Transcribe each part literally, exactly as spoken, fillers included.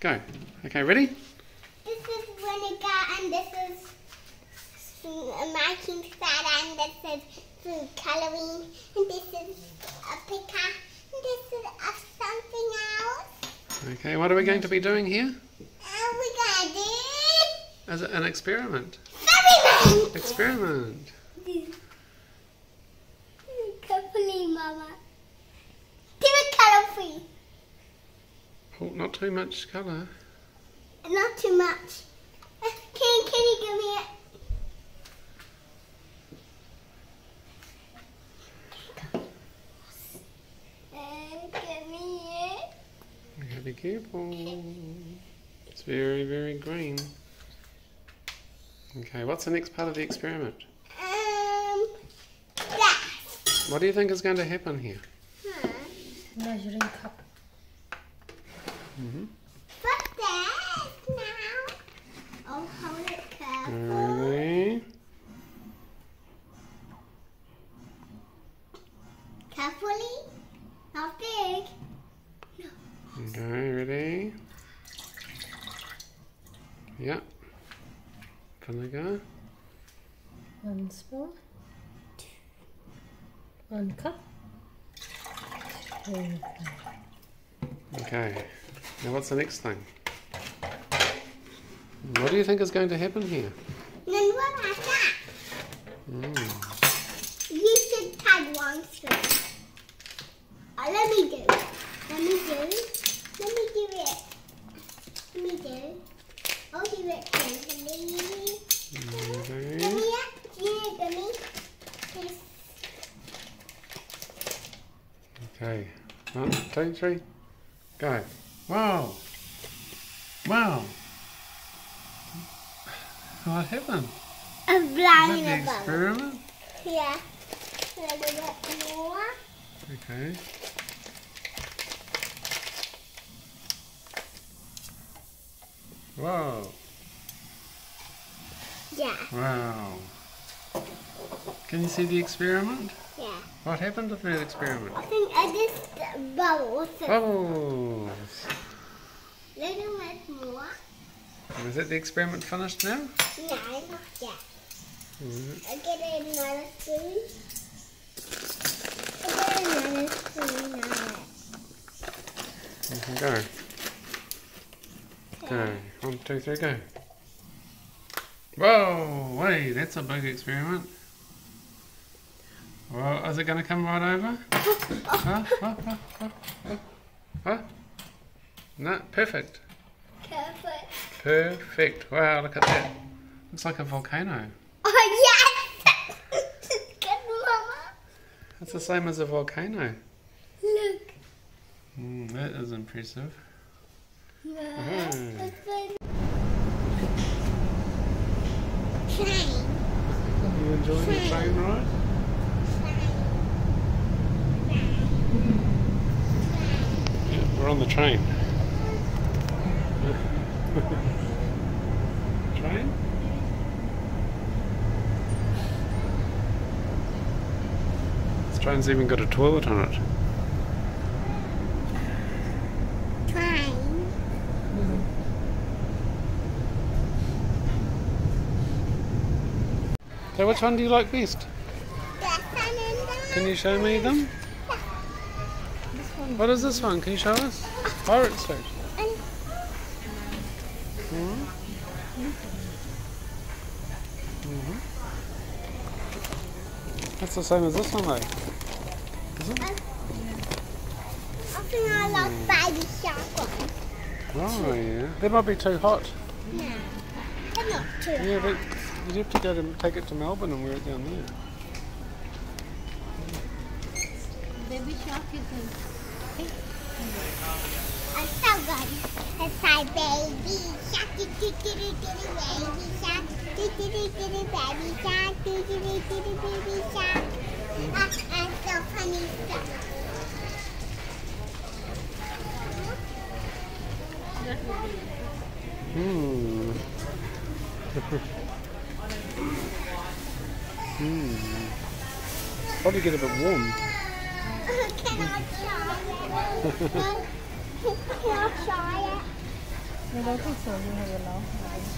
Go. Okay, ready? This is vinegar and this is making soda and this is food colouring and this is a picker and this is a something else. Okay, what are we going to be doing here? And we're going to do... As an experiment. Experiment! Experiment. Carefully, Mama. Give it colour-free. Oh, not too much colour. Not too much. Uh, Can, can you give me it? Uh, give me it. You gotta be careful. It's very, very green. Okay, what's the next part of the experiment? Um, that. What do you think is going to happen here? Huh. Measuring cup. Mm-hmm. What's that now? Oh, hold it careful. Ready? Carefully. Not big. Okay, ready? Yeah. Vinegar. One spoon. One cup. Two. Okay. Now what's the next thing? What do you think is going to happen here? Then what about that? Mm. You should tag one string. Uh, let me do. Let me do. Let me do it. Let me do. I'll do it carefully. Okay. Give me it. Yeah, give me. Please. Okay. One, two, three. Go. Wow. Wow. What happened? A Is blind that the experiment? Yeah. A little bit more. Okay. Whoa. Yeah. Wow. Can you see the experiment? Yeah. What happened to the experiment? I think I just bubbles. Bubbles. Little bit more. Is that the experiment finished now? No, not yet. Mm. I get another spoon. I get another spoon now. You can go. Okay. One, two, three, go. Whoa! Wait, that's a big experiment. Well, is it going to come right over? Huh? Huh? Huh? Huh? Huh? Huh? No, perfect. Careful. Perfect. Wow, look at that. Looks like a volcano. Oh, yes! Good, Mama. It's the same as a volcano. Look. Mm, that is impressive. No. Mhm. Train. You enjoying the train ride? Yeah, we're on the train. Train? This train's even got a toilet on it. Train. So which one do you like best? The sun and the... Can you show me them? What is this one? Can you show us? Pirate suit. Hmm? Mm-hmm. That's the same as this one though. Is it? I think I like baby shark one. Oh yeah. That might be too hot. No, they're not too Yeah, hot. but you'd have to go to take it to Melbourne and wear it down there. Baby shark is in. I'm so good. It's my baby shark, do do do do do baby shark, do do do do do baby shark, do do do do do baby shark. Ah, and so funny stuff. Hmm. Hmm. Probably get a bit warm. Can I try it? Can I try it? I don't think so. You have a long.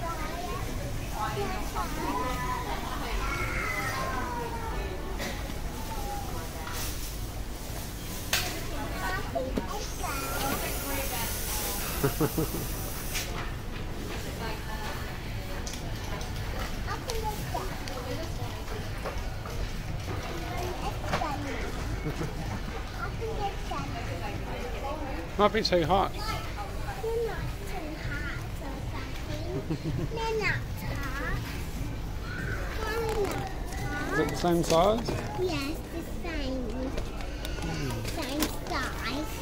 Might be too hot. They're not too hot or something. They're not hot. They're not hot. Is it the same size? Yes, the same. Same size.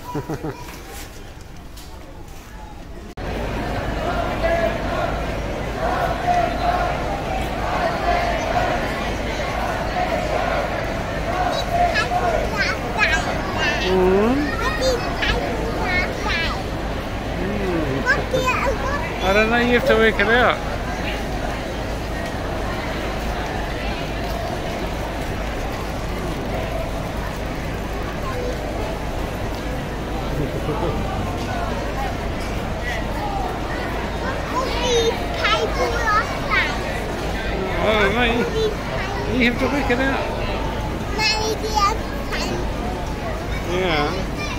I don't know, you have to work it out. I don't know, you, you have to work it out. Yeah.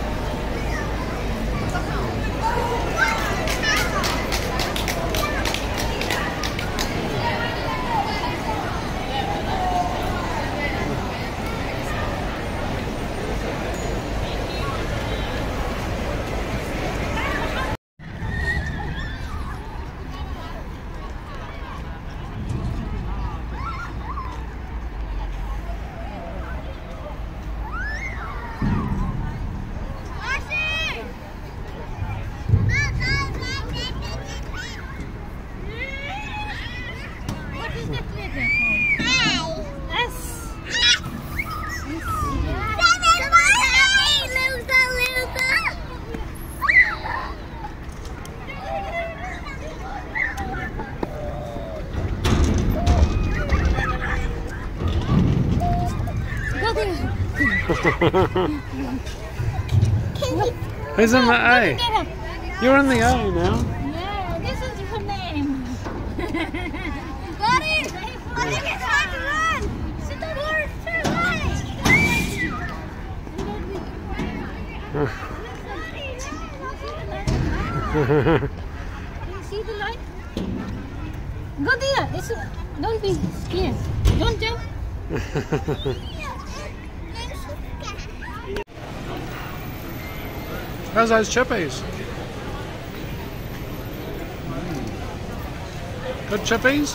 Who's in the A? You're in the A now. Yeah, this is her name. Got it! I think it's time to run! Sit down here, turn right! You see the light? Go there. It's a, don't be scared. Don't jump. How's those chippies? Good chippies?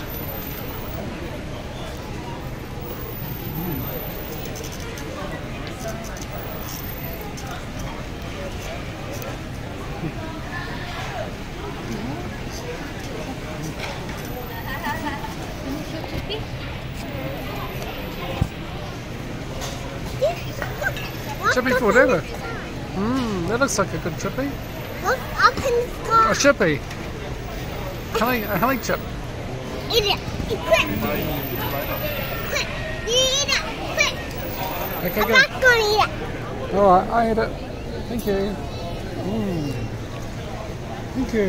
Chippy forever. Mmm, that looks like a good chippy. Look up in the sky. A chippy. Heli, a heli chip. Eat it. Eat quick. Quick. You eat it. Quick. Okay, I'm go. not going to eat it. Alright, I ate it. Thank you. Mm. Thank you.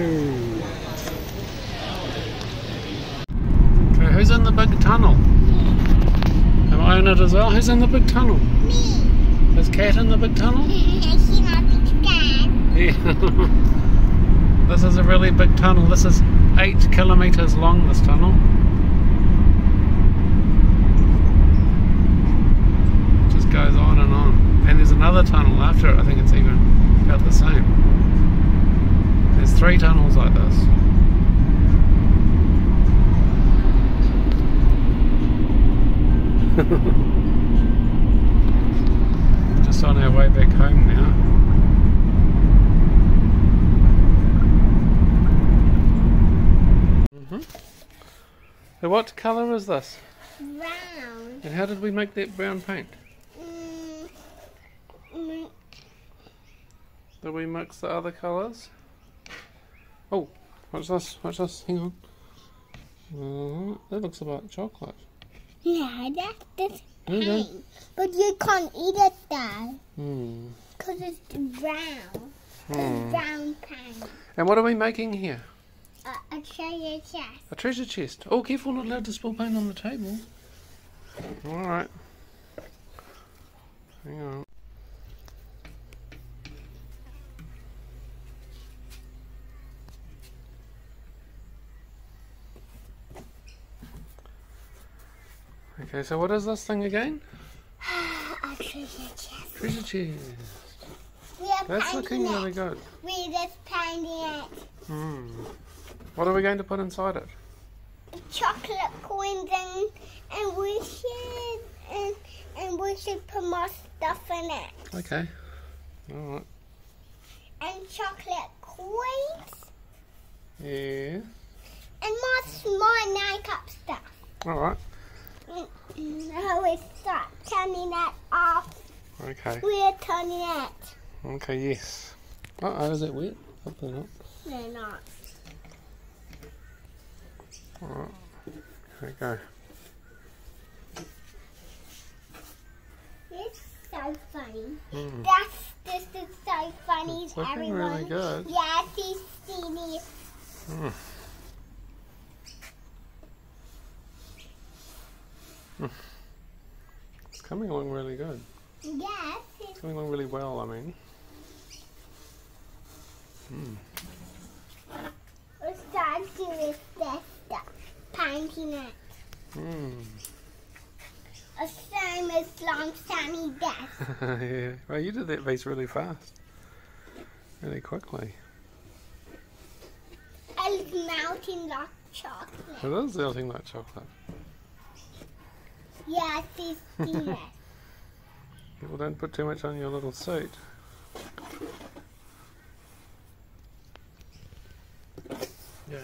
Okay, who's in the big tunnel? Am I in it as well? Who's in the big tunnel? Me. Is Kat in the big tunnel? She's not big fan. Yeah. This is a really big tunnel. This is eight kilometres long, this tunnel. It just goes on and on. And there's another tunnel after it. I think it's even about the same. There's three tunnels like this. Just on our way back home now. Mm-hmm. So what colour is this? Brown. And how did we make that brown paint? Mm, mm, Did we mix the other colours? Oh, what's this? What's this? Hang on. Uh, that looks about chocolate. yeah, that's the Okay. paint. But you can't eat it though. Hmm. Because it's brown. Hmm. It's brown paint. And what are we making here? a, a treasure chest. A treasure chest. Oh, careful, not allowed to spill paint on the table. Alright. Hang on. Okay, so what is this thing again? A treasure chest. Treasure chest. We are That's looking painting really it. good. We're just painting it. Hmm. What are we going to put inside it? Chocolate coins and, and we should and, and we should put more stuff in it. Okay. Alright. And chocolate coins Yeah. and more small makeup stuff. Alright. Now we start turning that off. Okay. We're turning it. Okay, yes. Uh oh, is it wet? Hopefully not. They're not. Alright. Here we go. It's so funny. Mm. That's this is so funny, It's looking everyone. really good. Yes, he's seen it. Mm. Mm. It's coming along really good. Yes, It's it's coming along really well, I mean. Mm. we're starting to with this stuff. Painting it. Mm. A same as long sunny death. Yeah. Well, you did that piece really fast. Really quickly. It's melting like chocolate. It is melting like chocolate. Yes, he's seen it. People don't put too much on your little suit. Yeah.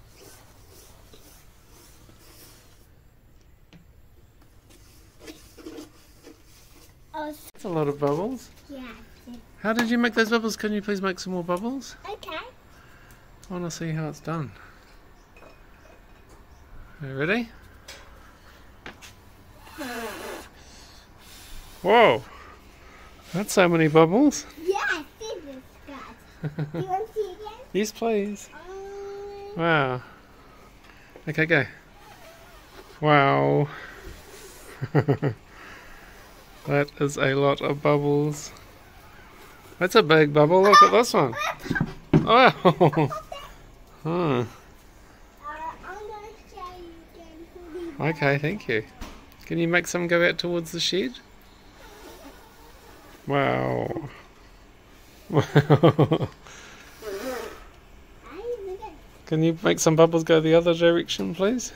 Oh, That's a lot of bubbles. yeah. How did you make those bubbles? Can you please make some more bubbles? Okay. I want to see how it's done. Are you ready? Whoa! That's so many bubbles. Yes, this is good. You want to see again? Yes, please. Um, Wow. Okay, go. Wow. That is a lot of bubbles. That's a big bubble. Look at this one. Oh. Huh. uh, I'm going to show you again. who we- Okay, thank you. Can you make some go out towards the shed? Wow. Wow. Hey, look at- Can you make some bubbles go the other direction, please?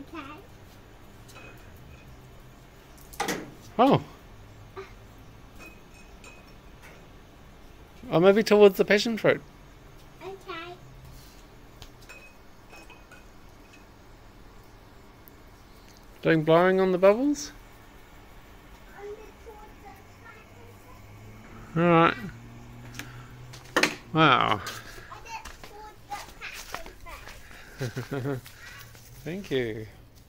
Okay. Oh. Oh, maybe towards the passion fruit. Okay. Doing blowing on the bubbles? On the towards the Alright. Wow. on the towards the passion Thank you.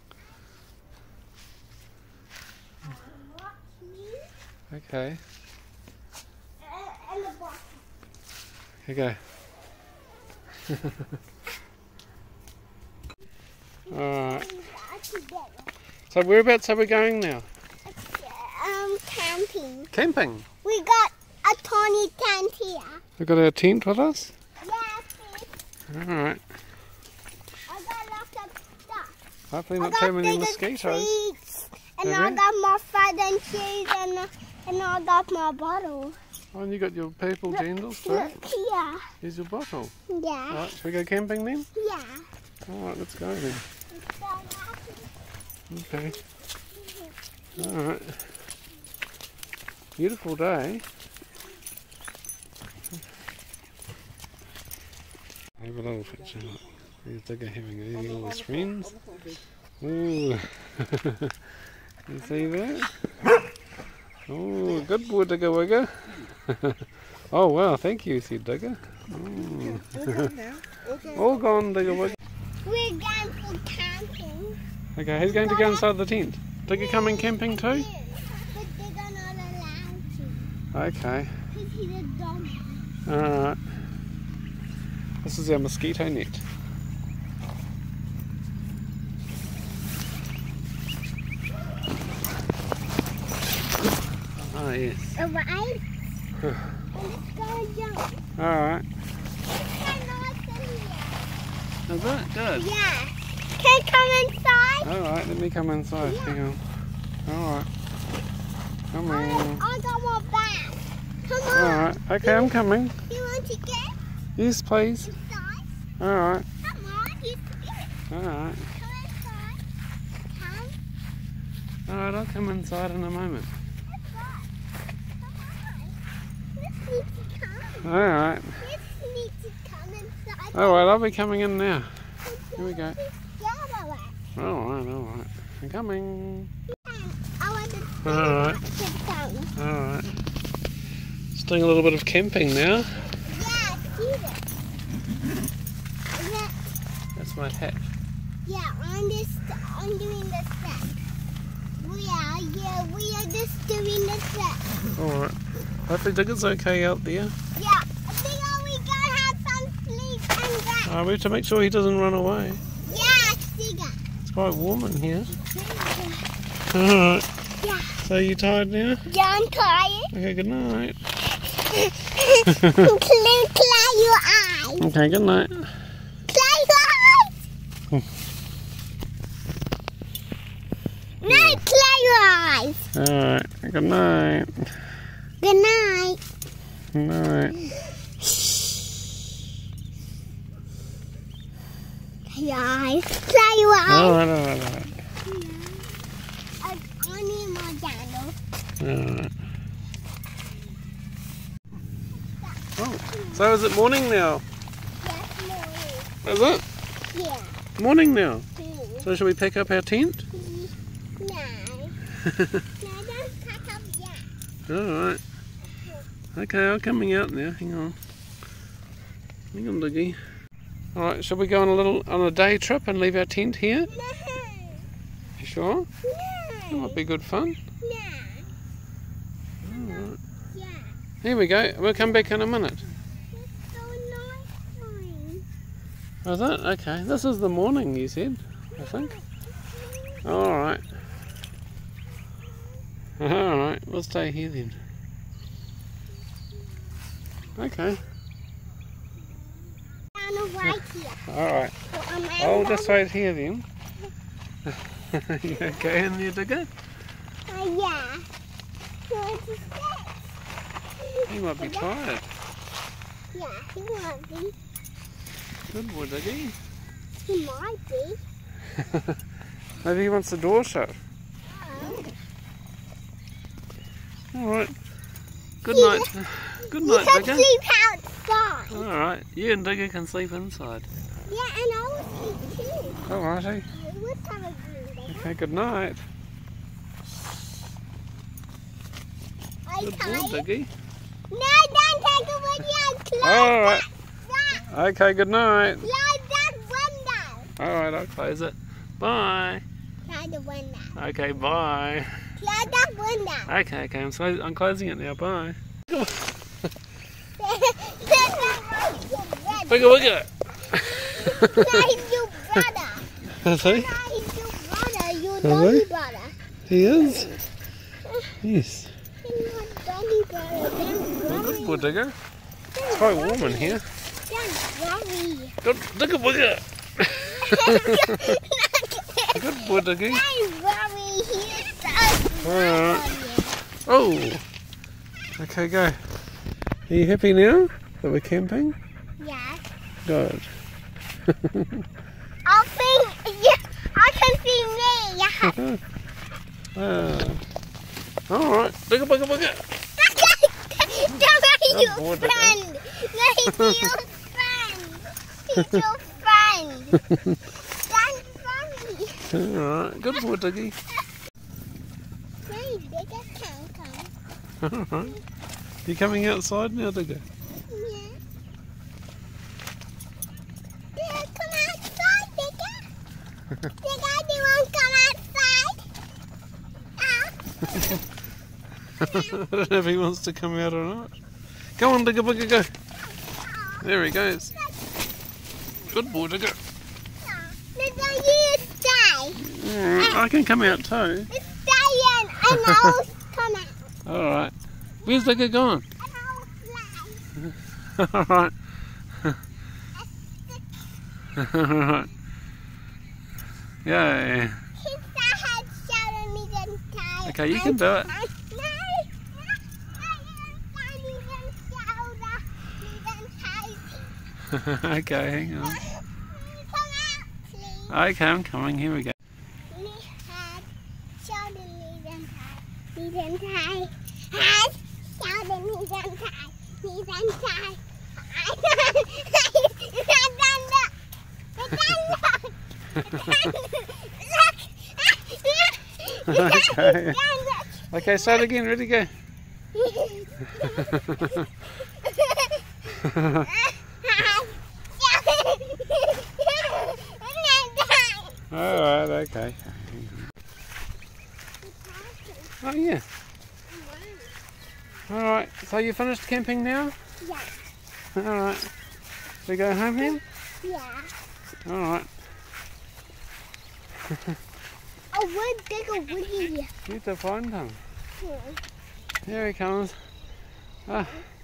fruit. Watch me. Okay. Uh, and the bottom. Okay. Alright. Together. So whereabouts are we going now? Um, camping. Camping. We got a tiny tent here. We've got our tent with us? Yes, sis. Alright. I got lots of stuff. Hopefully I not got too many bigger mosquitoes. treats, and I Okay. got more fun and cheese, and, uh, and I got my bottle. Oh, and you got your purple Look, candles too? Look here. Here's your bottle. Yeah. Alright, should we go camping then? Yeah. Alright, let's go then. It's so happy. Okay. Alright. Beautiful day. Have a little picture. Here's Digger having a eating with his friends. Ooh. You see that? Oh, good boy, Digger Wigger. Oh wow, thank you, said Digger. Mm. All gone, Digger Wigger. We're going for camping. Okay, who's going to go inside the tent? Digger coming camping too? Yes, but they're not allowed to. Okay. Because he's a dog. Alright. This is our mosquito net. yes. Alright? Let's go and jump. Alright. It's so nice in here. Is it? Good. Yeah. Can I come inside? Alright, let me come inside. Yeah. Hang on. Alright. Come I, on. I got one back. Come on. Alright. Okay, I'm coming. You want to get Yes, please. inside? Alright. Come on. You can get it. Alright. Come inside. Come. Alright, I'll come inside in a moment. Let's go. Come on. Let's need to come. Alright. Let's need to come inside. Alright, I'll be coming in now. Here we go. Get away. Alright, alright. I'm coming. I want to Alright. sit down. Alright. Just doing a little bit of camping now. Yeah, see that. Yeah, That's my hat. yeah, on this, I'm doing the set. We are, yeah, we are just doing the set. Alright. Hopefully Digger's okay out there. Yeah, I think oh, we gotta have some sleep and that. Uh, we have to make sure he doesn't run away. Yeah, Digger. It's quite warm in here. Alright. Yeah. So you tired now? Yeah, I'm tired. Okay, good night. clear, clear your eyes. Okay, good night. Clear your eyes. No, clear your eyes. Alright, good night. Good night. Good night. Clear your eyes. Clear your eyes. Alright, alright, alright. I, I need more candles. Alright. Oh, so is it morning now? Yes, more. Is it? Yeah. Morning now. Hmm. So shall we pack up our tent? No. No, don't pack up yet. Alright. Okay, I'm coming out now. Hang on. Hang on, Diggy. Alright, shall we go on a little on a day trip and leave our tent here? No. You sure? That No. might be good fun. No. Alright. Yeah. Here we go. We'll come back in a minute. It's so nice. Is it? Okay. This is the morning, you said, I think. Alright. Alright, we'll stay here then. Okay. Down right here. Alright. So I'm I'll down- just wait here then. You okay in there, Digger? Uh, yeah. So it's a set. You might be tired. Yeah, he might be. Good boy, Diggy. He might be. Maybe he wants the door shut. Oh. Alright. Good You- night. Good You night, can Digger. sleep outside. Alright. You and Digger can sleep inside. Yeah, and I will sleep too. Alrighty. Let's have a dream, baby. Okay, good night. Are you Good boy, tired? Diggy. No, don't take it with you. Close Alright. that. Okay, good night. Close that window. Alright, I'll close it. Bye. Close the window. Okay, bye. Close that window. Okay, okay, I'm, so, I'm closing it now. Bye. Wiggle, wiggle. Nice, you brother. Is he? Nice, you brother. You Is doggy he? brother. He is? Yes. You're doggy brother. Don't Well, worry. good boy, Digger. It's quite warm in here. Don't worry. Good, Digger, wiggle. Good boy, Diggy. Don't worry. He's so Alright. smart. Oh. Okay, go. Are you happy now that we're camping? Yes. Good. I think, yeah, I can see me. Yeah. Ah. Alright. Digger, wiggle, wiggle. Don't worry, Oh, boy, your Digger. friend. No, he's your friend. He's your friend. Don't worry. Alright. Good boy, Diggy. Hey, Digger can come. Alright. You coming outside now, Digger? Yeah. Digger, come outside, Digger. Digger, do you want to come outside? Ah. I don't know if he wants to come out or not. Go on, Digger, Digger, go. There he goes. Good boy, Digger. Digger, you stay. Alright, I can come out too. Stay in and I'll come out. Alright. Where's Digger gone? Alright. Alright. Yay. Okay, you can do it. Okay, hang on. Okay, I'm coming. Here we go. Okay. Okay, start again. Ready, go. Alright, okay. Oh, yeah. Alright, so you finished camping now? Yeah. Alright. We go home then? Yeah. Alright. Oh, where's Digger Woody? Need to find him. Here he comes. Ah.